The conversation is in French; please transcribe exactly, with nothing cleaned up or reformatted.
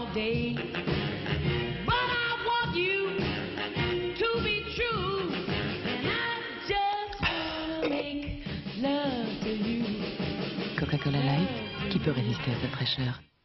all day. But I want you to be true. And I just wanna make love to you. Coca-Cola Light, qui peut résister à cette fraîcheur?